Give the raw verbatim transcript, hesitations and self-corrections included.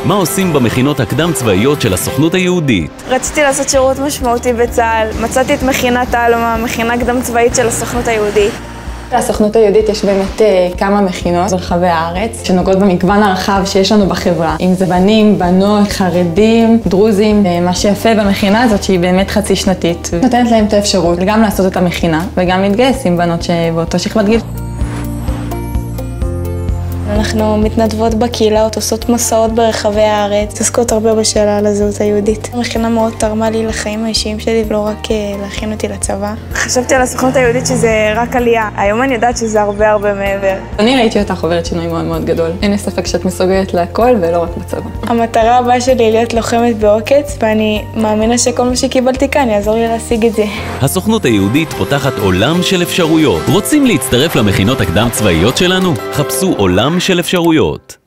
מה עושים במכינות הקדם צבאיות של הסוכנות היהודית? רציתי לעשות שירות משמעותי בצה"ל. מצאתי את מכינת אלמה, מכינה קדם צבאית של הסוכנות היהודית. לסוכנות היהודית יש באמת כמה מכינות ברחבי הארץ שנוגעות במגוון הרחב שיש לנו בחברה. אם זה בנים, בנות, חרדים, דרוזים. מה שיפה במכינה הזאת שהיא באמת חצי שנתית. נותנת להם את האפשרות גם לעשות את המכינה וגם להתגייס עם בנות שבאותו שכבת גיל. אנחנו מתנדבות בקהילות, עושות מסעות ברחבי הארץ, עוסקות הרבה בשאלה על הזהות היהודית. המכינה מאוד תרמה לי לחיים האישיים שלי ולא רק להכין אותי לצבא. חשבתי על הסוכנות היהודית שזה רק עלייה, היום אני יודעת שזה הרבה הרבה מעבר. אני ראיתי אותך עוברת שינוי מאוד מאוד גדול. אין לי ספק שאת מסוגלת להכל ולא רק בצבא. המטרה הבאה שלי היא להיות לוחמת בעוקץ, ואני מאמינה שכל מה שקיבלתי כאן יעזור לי להשיג את זה. הסוכנות היהודית פותחת עולם של אפשרויות. רוצים להצטרף למכינות הקדם צבאיות שלנו? חפשו עולם של אפשרויות.